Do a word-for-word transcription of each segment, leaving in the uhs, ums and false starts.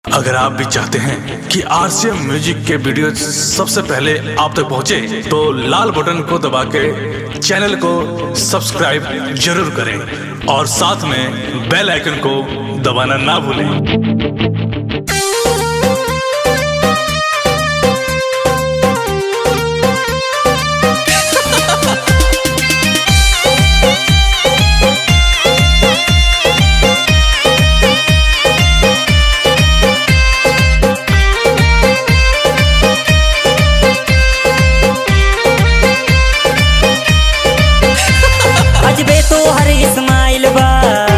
अगर आप भी चाहते हैं कि आरसीएम म्यूजिक के वीडियो सबसे पहले आप तक पहुंचे, तो लाल बटन को दबा के चैनल को सब्सक्राइब जरूर करें और साथ में बेल आइकन को दबाना ना भूलें। अजबे तो हर इस्माइल बा,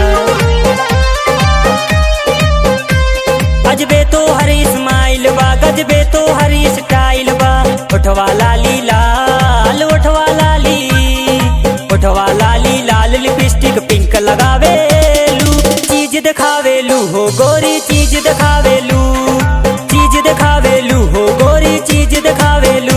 अजबे तो हर इस्माइल बा, गजबे तो हर स्टाइल बा। उठवा लाली लाल, उठवा लाली, उठवा लाली लाल, लिपस्टिक पिंक लगावेलू, चीज दिखावेलू हो गोरी, चीज दिखावेलू, चीज दिखावेलू हो गोरी, चीज दिखावेलू।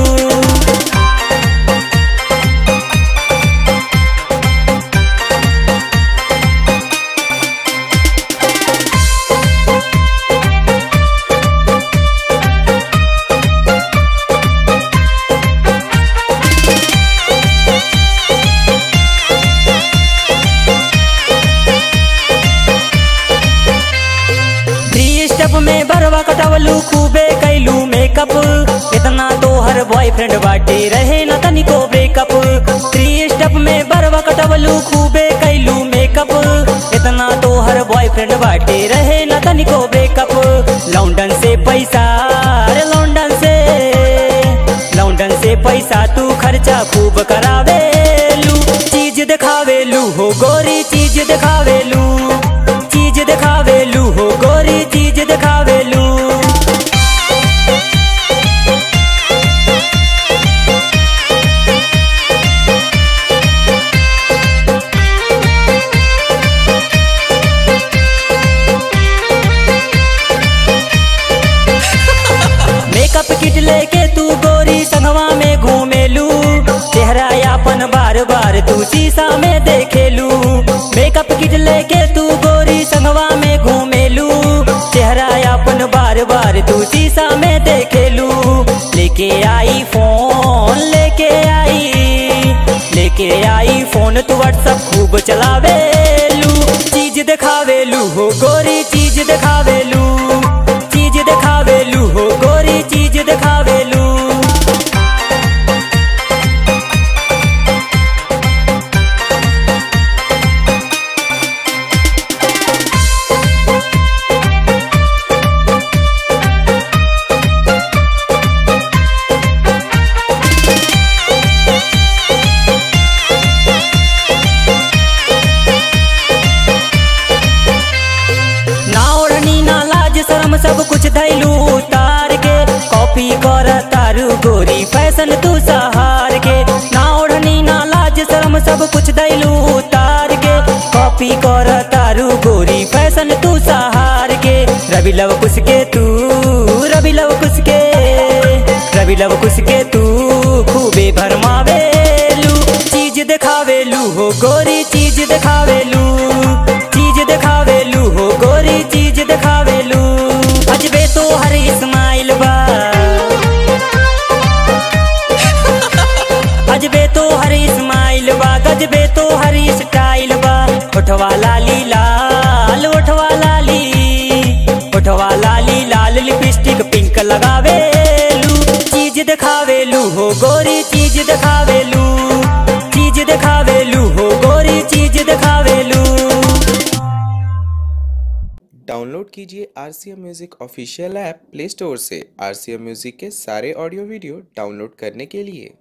स्टेप में बरवा कटवलू, खूबे कैलू मेकअप, इतना तो हर बॉयफ्रेंड बाटे, रहे न तनिको ब्रेकअप। थ्री स्टेप में बरवा कटवलू, खूबे कैलू मेकअप, इतना तो हर बॉयफ्रेंड बाटे, रहे न तनिको ब्रेकअप। लंदन से पैसा, अरे लंदन से, लंदन से पैसा तू खर्चा खूब करावेलू, चीज दिखावेलू हो गोरी, चीज दिखावेलू, चीज दिखावेलू हो गोरी, चीज दिखावेलू। मेकअप किट लेके तू गोरी संगवा में घूमेलू, चेहरा यापन बार बार तू शीशा में देखेलू। मेकअप किट लेके तू गोरी संगवा में घूमेलू, चेहरा यापन बार बार तू शीशा में देखेलू। लेके आई फोन, लेके आई, लेके आई फोन, तू व्हाट्सअप खूब चलावेलू, चीज दिखावेलू हो गोरी, चीज दिखावेलू, चीज दिखावेलू हो गोरी, चीज दिखावेलू। सब कुछ धैलू उतार के, कॉपी कर तारू गोरी फैशन तू सहार के। ना ओढ़नी ना लाज शर्म सब कुछ धैलू उतार के, कॉपी कर तारू गोरी फैशन तू सहार के। रवि लव कुछ के तू, रवि लव कुछ के, रवि लव कुछ के तू खूबे भरमावेलू, चीज दिखावेलू हो गोरी, चीज दिखावेलू, चीज दिखावेलू हो गोरी, चीज दिखावेलू। अजबे तो हर इस्माइल बा, अजबे तो हर इस्माइल बा, गजबे तो हर स्टाइल बा। उठवा लाली लाल, उठवा लाली, उठवा लाली लाल, लिपस्टिक पिंक लगावेलू, चीज दिखावेलू हो गोरी, चीज दिखावेलू, चीज दिखावेलू हो गोरी, चीज दिखावेलू। डाउनलोड कीजिए RCM music official app play store से। आरसीएम म्यूजिक के सारे ऑडियो वीडियो डाउनलोड करने के लिए